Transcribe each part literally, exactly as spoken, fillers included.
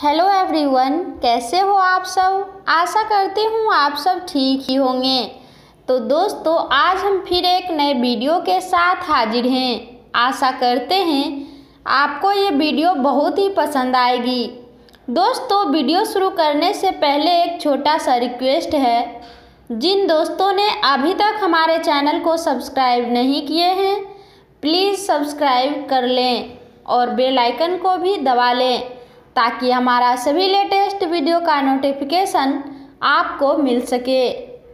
Hello everyone, कैसे हो आप सब। आशा करती हूँ आप सब ठीक ही होंगे। तो दोस्तों, आज हम फिर एक नए वीडियो के साथ हाजिर हैं। आशा करते हैं आपको ये वीडियो बहुत ही पसंद आएगी। दोस्तों, वीडियो शुरू करने से पहले एक छोटा सा रिक्वेस्ट है। जिन दोस्तों ने अभी तक हमारे चैनल को सब्सक्राइब नहीं किए हैं, प्लीज़ सब्सक्राइब कर लें और बेल आइकन को भी दबा लें, ताकि हमारा सभी लेटेस्ट वीडियो का नोटिफिकेशन आपको मिल सके।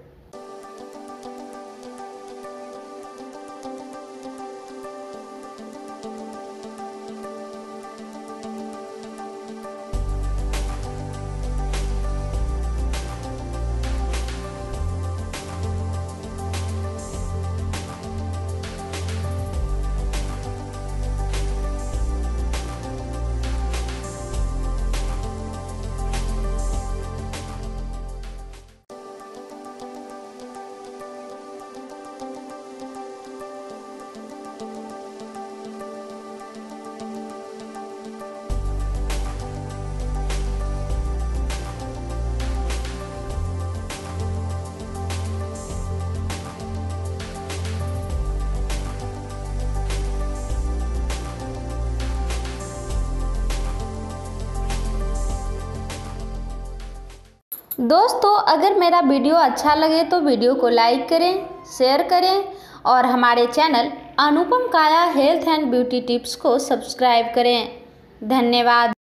दोस्तों, अगर मेरा वीडियो अच्छा लगे तो वीडियो को लाइक करें, शेयर करें और हमारे channel Anupam Kaya health and beauty tips को सब्सक्राइब करें। धन्यवाद।